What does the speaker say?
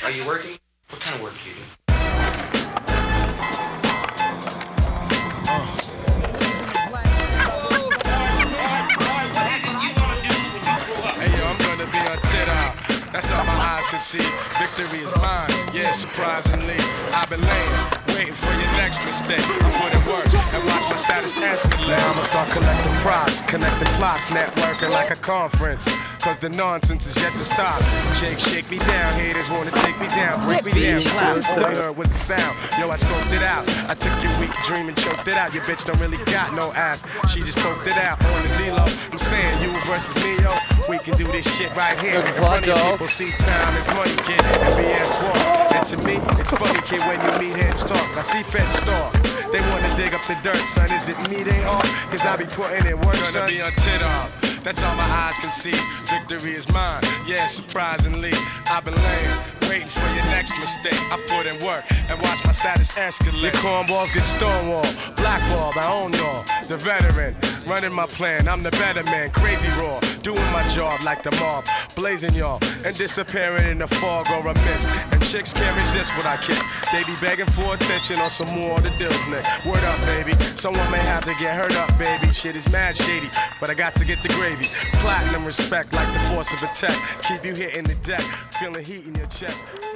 Are you working? What kind of work do you do? That's all my eyes can see. Victory is mine, yeah, surprisingly. I've been laying, waiting for your next mistake. I put in work and watch my status escalate. Now I'ma start collecting props, connecting plots, networking like a conference. Cause the nonsense is yet to stop. Jake, shake me down, haters wanna take me down, break me down, clap. All I heard was the sound, yo, I scoped it out. I took your weak dream and choked it out. Your bitch don't really got no ass, she just poked it out on the D-Lo. I'm saying you versus me, yo, we can do this shit right here. In front of people, see time is money, kid, and BS walks. And to me, it's funny, kid, when you meet heads talk. I see feds talk, they wanna dig up the dirt, son. Is it me they are? Cause I be putting in work, son. Gonna be on tit off. That's all my eyes can see. Victory is mine, yeah, surprisingly. I've been laying, waiting for your next mistake. I put in work and watch my status escalate. Your cornballs get stonewalled, blackballed, I own y'all. The veteran, running my plan, I'm the better man. Crazy raw, doing my job like the mob. Blazing y'all, and disappearing in the fog or a mist. And chicks can't resist what I kick. They be begging for attention on some more of the deals, Nick. Word up, baby, someone may have to get hurt up, baby. Shit is mad shady, but I got to get the gravy. Platinum respect like the force of a tech. Keep you hitting the deck, feeling heat in your chest.